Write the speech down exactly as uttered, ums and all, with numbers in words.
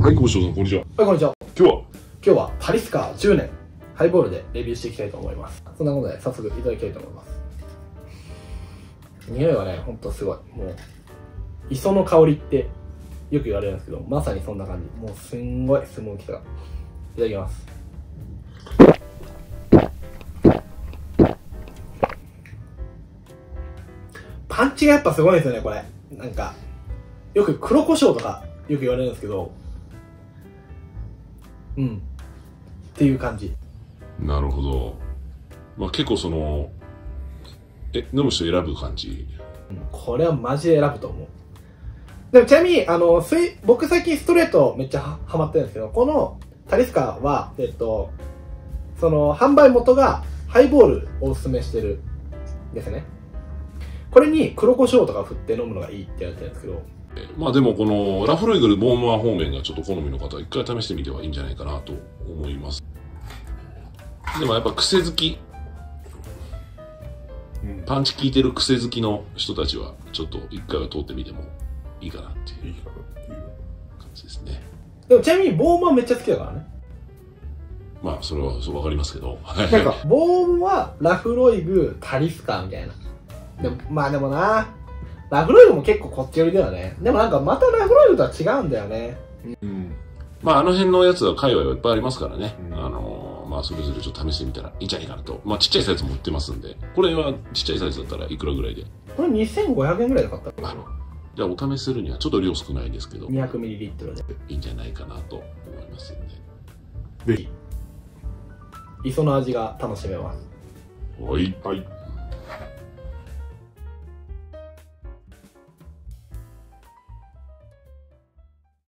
はい、ご視聴さん、こんにちは。 はい、こんにちは。 今日は今日はタリスカじゅうねんハイボールでレビューしていきたいと思います。そんなことで早速いただきたいと思います。匂いはね、ほんとすごい。もう、磯の香りってよく言われるんですけど、まさにそんな感じ。もうすんごいスモーキーさが。いただきます。パンチがやっぱすごいんですよね、これ。なんか、よく黒胡椒とかよく言われるんですけど、うん。っていう感じ。 なるほど。まあ結構その、え、飲む人選ぶ感じ。 うん、これはマジで選ぶと思う。でもちなみに、あの、スイ僕最近ストレートめっちゃはハマってるんですけど、このタリスカは、えっと、その、販売元がハイボールをおすすめしてるんですね。これに黒胡椒とか振って飲むのがいいって言われてるんですけど、 まあでもこのラフロイグルボーマー方面がちょっと好みの方は一回試してみてはいいんじゃないかなと思います。でもやっぱ癖好き、パンチ効いてる癖好きの人たちはちょっと一回は通ってみてもいいかなっていう感じですね。 でもちなみにボーマーめっちゃ好きだからね。 まあそれはそう分かりますけど、 なんかボーマはラフロイグタリスカみたいな。でもまあでもな、ラフロイグも結構こっち寄りだよね。でもなんかまたラフロイグとは違うんだよね。 うん、まああの辺のやつは界隈はいっぱいありますからね、うん、あのー、まあそれぞれちょっと試してみたらいいんじゃないかなと。まあちっちゃいサイズも売ってますんで、これはちっちゃいサイズだったらいくらぐらいで？これにせんごひゃくえんぐらいで買ったの。 じゃあお試しするにはちょっと量少ないですけどにひゃくミリリットル でいいんじゃないかなと思いますんで、ぜひ磯の味が楽しめます。 はい、はい。